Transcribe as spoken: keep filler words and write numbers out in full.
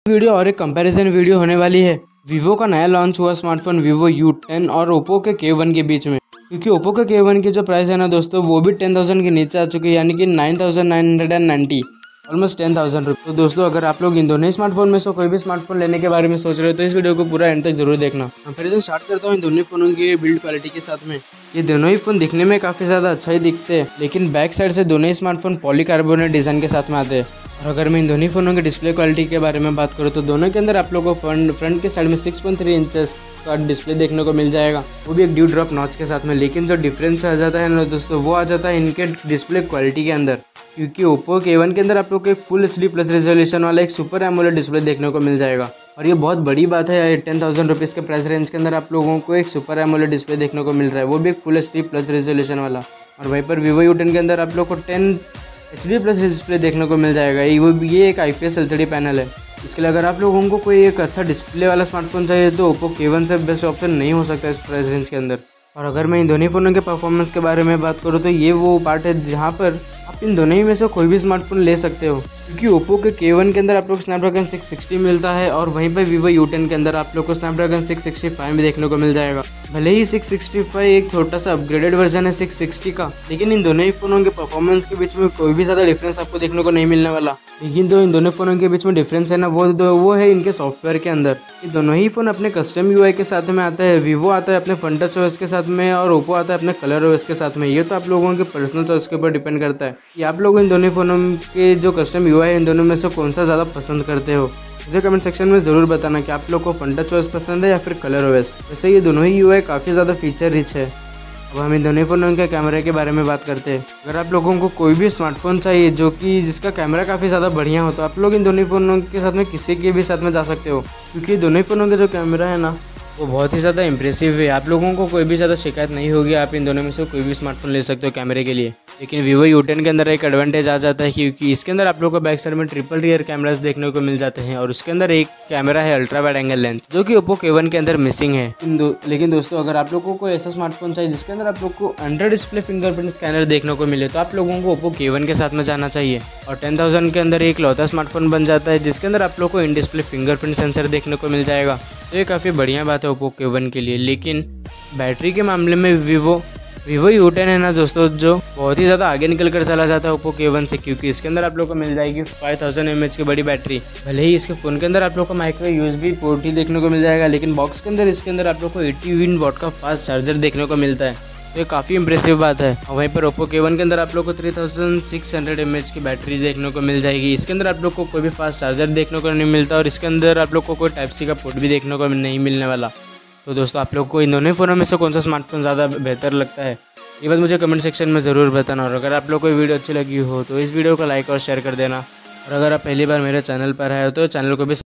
Video और एक comparison video होने वाली है। वीवो का नया लॉन्च हुआ स्मार्टफोन वीवो यू टेन और ओप्पो के के वन के बीच में, क्योंकि ओप्पो के के वन की जो प्राइस है ना दोस्तों, वो भी टेन थाउजेंड के नीचे आ चुकी है, यानी कि nine thousand nine hundred and ninety, almost ten thousand रुपये। तो दोस्तों, अगर आप लोग इन दोनों ही स्मार्टफोन में से कोई भी स्मार्टफोन लेने के बारे में सोच रहे हो तो इस वीडियो को पूरा एंड तक जरूर देखना। कंपैरिजन स्टार्ट करता हूँ इन दोनों फोनों की बिल्ड क्वालिटी के साथ में। ये दोनों ही फोन दिखने में काफी ज्यादा अच्छा ही दिखते हैं, लेकिन बैक साइड से दोनों ही स्मार्टफोन पॉलीकार्बोनेट डिजाइन के साथ में आते हैं। और अगर मैं इन दोनों फोनों के डिस्प्ले क्वालिटी के बारे में बात करूँ तो दोनों के अंदर आप लोगों को फ्रंट फ्रंट के साइड में सिक्स पॉइंट थ्री इंचेस का डिस्प्ले देखने को मिल जाएगा, वो भी एक ड्यू ड्रॉप नॉच के साथ में। लेकिन जो डिफरेंस आ जाता है ना दोस्तों, वो आ जाता है इनके डिस्प्ले क्वालिटी के अंदर, क्योंकि ओप्पो के वन के अंदर आप लोग को एक full H D plus resolution वाला एक सुपर एमोलेड डिस्प्ले देखने को मिल जाएगा। और ये बहुत बड़ी बात है, टेन थाउजेंड रुपीज़ के प्राइस रेंज के अंदर आप लोगों को एक सुपर एमोलेड डिस्प्ले देखने को मिल रहा है, वो भी एक full H D plus resolution वाला। और वहीं पर वीवो यू टेन के अंदर आप लोग को ten H D plus display देखने को मिल जाएगा। ये वो ये एक I P S L C D panel है। इसके लिए अगर आप लोगों को कोई एक अच्छा डिस्प्ले वाला स्मार्टफोन चाहिए तो ओप्पो के वन से बेस्ट ऑप्शन नहीं हो सकता इस प्राइस रेंज के अंदर। और अगर मैं इन दोनों फ़ोनों के परफॉर्मेंस के बारे में बात करूँ तो ये वो पार्ट है जहाँ पर आप इन दोनों ही में से कोई भी स्मार्टफोन ले सकते हो, क्योंकि ओप्पो के के वन के अंदर आप लोग को स्नैपड्रैगन सिक्स सिक्सटी मिलता है और वहीं पर वीवो यू टेन के अंदर आप लोग को स्नैपड्रैगन सिक्स सिक्सटी फाइव भी देखने को मिल जाएगा। भले ही सिक्स सिक्सटी फाइव एक छोटा सा अपग्रेडेड वर्जन है सिक्स सिक्सटी का, लेकिन इन दोनों ही फोनों के परफॉर्मेंस के बीच में कोई भी ज़्यादा डिफरेंस आपको देखने को नहीं मिलने वाला। लेकिन जो इन दोनों फोनों के बीच में डिफरेंस है ना, वो वो है इनके सॉफ्टवेयर के अंदर। ये दोनों ही फोन अपने कस्टम यू आई के साथ में आता है। वीवो आता है अपने फन टच ओएस के साथ में और ओप्पो आता है अपने कलर ओएस के साथ में। ये तो आप लोगों के पर्सनल चॉइस के ऊपर डिपेंड करता है कि आप लोग इन दोनों फोनों के जो कस्टम यू आई है इन दोनों में से कौन सा ज़्यादा पसंद करते हो। मुझे कमेंट सेक्शन में ज़रूर बताना कि आप लोग को फन टच ओएस पसंद है या फिर कलर ओएस। वैसे ये दोनों ही यू आई काफ़ी ज़्यादा फीचर रिच है। अब हम इन दोनों फ़ोनों के कैमरे के बारे में बात करते हैं। अगर आप लोगों को कोई भी स्मार्टफोन चाहिए जो कि जिसका कैमरा काफ़ी ज़्यादा बढ़िया हो तो आप लोग इन दोनों फ़ोनों के साथ में किसी के भी साथ में जा सकते हो, क्योंकि दोनों ही फ़ोनों का जो कैमरा है ना वो बहुत ही ज़्यादा इंप्रेसिव है। आप लोगों को कोई भी ज़्यादा शिकायत नहीं होगी, आप इन दोनों में से कोई भी स्मार्टफोन ले सकते हो कैमरे के लिए। लेकिन वीवो यू टेन के अंदर एक एडवांटेज आ जाता है, क्योंकि इसके अंदर आप लोगों को बैक साइड में ट्रिपल रियर कैमरास देखने को मिल जाते हैं और उसके अंदर एक कैमरा है अल्ट्रा वाइड एंगल लेंस, जो कि ओप्पो के वन के अंदर मिसिंग है। दो, लेकिन दोस्तों, अगर आप लोगों को ऐसा स्मार्टफोन चाहिए जिसके अंदर आप लोग को अंडर डिस्प्ले फिंगरप्रिंट स्कैनर देखने को मिले तो आप लोगों को ओप्पो के वन के साथ में जाना चाहिए। और टेन थाउजेंड के अंदर एक लौता स्मार्टफोन बन जाता है जिसके अंदर आप लोग को इन डिस्प्ले फिंगरप्रिंट सेंसर देखने को मिल जाएगा। तो ये काफ़ी बढ़िया बात है ओप्पो के वन के लिए। लेकिन बैटरी के मामले में वीवो वीवो यू टेन है ना दोस्तों, जो बहुत ही ज़्यादा आगे निकल कर चला जाता है ओप्पो के वन से, क्योंकि इसके अंदर आप लोग को मिल जाएगी फाइव थाउजेंड एम एच की बड़ी बैटरी। भले ही इसके फ़ोन के अंदर आप लोग को माइक्रो यूएसबी पोर्ट ही देखने को मिल जाएगा, लेकिन बॉक्स के अंदर इसके अंदर आप लोग को एटी वॉट का फास्ट चार्जर देखने को मिलता है। तो ये काफ़ी इंप्रेसिव बात है। और वहीं पर ओप्पो के वन के अंदर आप लोग को three thousand six hundred M H की बैटरी देखने को मिल जाएगी। इसके अंदर आप लोग को कोई भी फास्ट चार्जर देखने को नहीं मिलता और इसके अंदर आप लोग को कोई टाइप सी का पोर्ट भी देखने को नहीं मिलने वाला। तो दोस्तों, आप लोग को इन दोनों फ़ोनों में से कौन सा स्मार्टफोन ज़्यादा बेहतर लगता है, ये बात मुझे कमेंट सेक्शन में ज़रूर बताना। और अगर आप लोग को वीडियो अच्छी लगी हो तो इस वीडियो को लाइक और शेयर कर देना। और अगर आप पहली बार मेरे चैनल पर आए हो तो चैनल को भी